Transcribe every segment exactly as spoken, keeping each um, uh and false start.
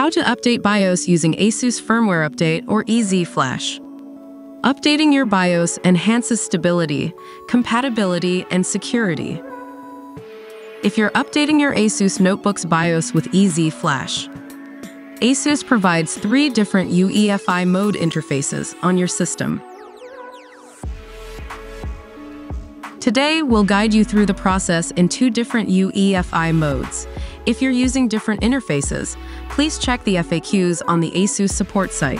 How to update BIOS using ASUS Firmware Update or E Z Flash. Updating your BIOS enhances stability, compatibility, and security. If you're updating your ASUS notebook's BIOS with E Z Flash, ASUS provides three different U E F I mode interfaces on your system. Today, we'll guide you through the process in two different U E F I modes. If you're using different interfaces, please check the F A Qs on the ASUS support site.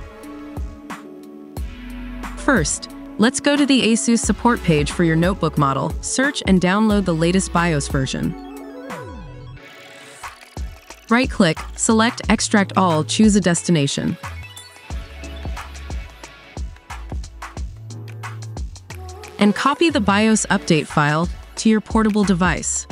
First, let's go to the ASUS support page for your notebook model, search and download the latest BIOS version. Right-click, select Extract All, choose a destination. And copy the BIOS update file to your portable device.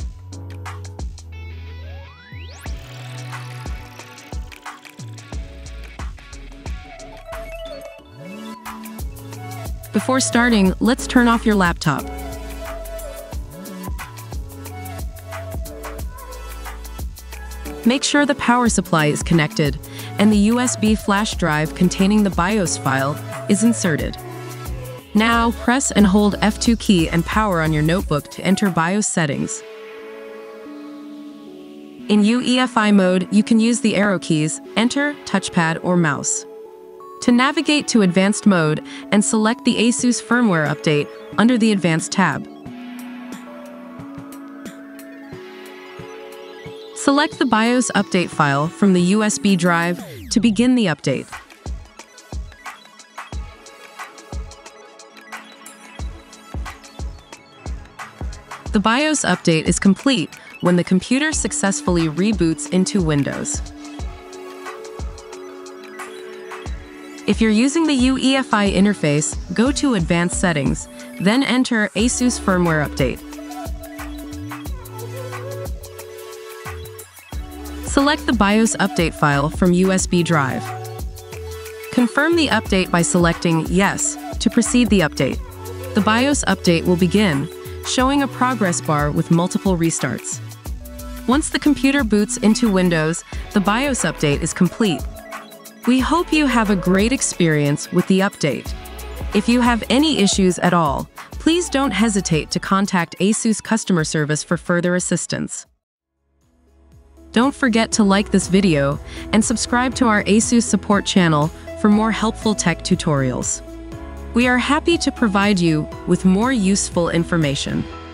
Before starting, let's turn off your laptop. Make sure the power supply is connected and the U S B flash drive containing the BIOS file is inserted. Now, press and hold F two key and power on your notebook to enter BIOS settings. In U E F I mode, you can use the arrow keys, enter, touchpad, or mouse to navigate to Advanced mode and select the ASUS Firmware Update under the Advanced tab. Select the BIOS update file from the U S B drive to begin the update. The BIOS update is complete when the computer successfully reboots into Windows. If you're using the U E F I interface, go to Advanced Settings, then enter ASUS Firmware Update. Select the BIOS update file from U S B drive. Confirm the update by selecting Yes to proceed the update. The BIOS update will begin, showing a progress bar with multiple restarts. Once the computer boots into Windows, the BIOS update is complete. We hope you have a great experience with the update. If you have any issues at all, please don't hesitate to contact ASUS customer service for further assistance. Don't forget to like this video and subscribe to our ASUS support channel for more helpful tech tutorials. We are happy to provide you with more useful information.